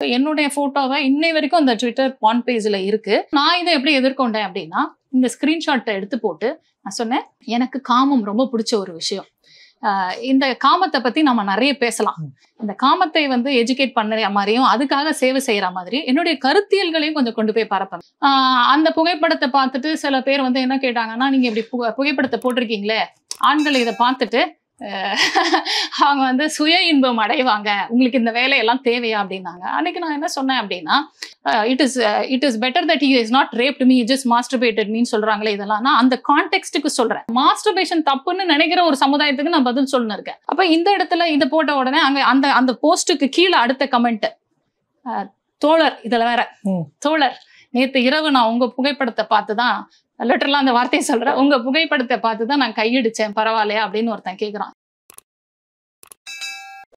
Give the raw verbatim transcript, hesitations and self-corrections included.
என்னுடைய போட்டோவை இன்னை வரைக்கும் அந்த ட்விட்டர் பான் பேஜ்ல இருக்கு. நான் இதை எப்படி எதிர்கொண்டேன் அப்படின்னா, இந்த ஸ்கிரீன்ஷாட்டை எடுத்து போட்டு நான் சொன்னேன், எனக்கு காமம் ரொம்ப பிடிச்ச ஒரு விஷயம். இந்த காமத்தை பத்தி நம்ம நிறைய பேசலாம். இந்த காமத்தை வந்து எஜுகேட் பண்ண மாதிரியும் அதுக்காக சேவை செய்யற மாதிரி என்னுடைய கருத்தியல்களையும் கொஞ்சம் கொண்டு போய் பரப்பேன். ஆஹ் அந்த புகைப்படத்தை பார்த்துட்டு சில பேர் வந்து என்ன கேட்டாங்கன்னா, நீங்க இப்படி புகைப்படத்தை போட்டிருக்கீங்களே, ஆண்கள் இதை பார்த்துட்டு அவங்க வந்து சுய இன்பம் அடைவாங்க, உங்களுக்கு இந்த வேலையெல்லாம் தேவையா அப்படின்னாங்க. அன்னைக்கு நான் என்ன சொன்னேன் அப்படின்னா, it is it is better that he is not raped me, just masturbated மீன்னு சொல்றாங்களே, இதெல்லாம் நான் அந்த கான்டெக்ஸ்டுக்கு சொல்றேன். மாஸ்டர்பேஷன் தப்புன்னு நினைக்கிற ஒரு சமுதாயத்துக்கு நான் பதில் சொல்லணும் இருக்கேன். அப்ப இந்த இடத்துல இதை போட்ட உடனே அங்க அந்த அந்த போஸ்ட்டுக்கு கீழே அடுத்த கமெண்ட், தோழர், இதுல வேற தோழர், நேத்து இரவு நான் உங்க புகைப்படத்தை பார்த்துதான் லிட்டரலா அந்த வார்த்தையை சொல்றேன், உங்க புகைப்படத்தை பார்த்துதான் நான் கையடிச்சேன், பரவாயில்லையா அப்படின்னு ஒருத்தன் கேட்கிறான்.